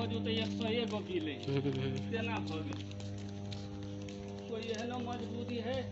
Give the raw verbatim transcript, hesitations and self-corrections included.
जो तो एक सौ एक गो पी ले तेना भगे कोई एहनो मजबूरी है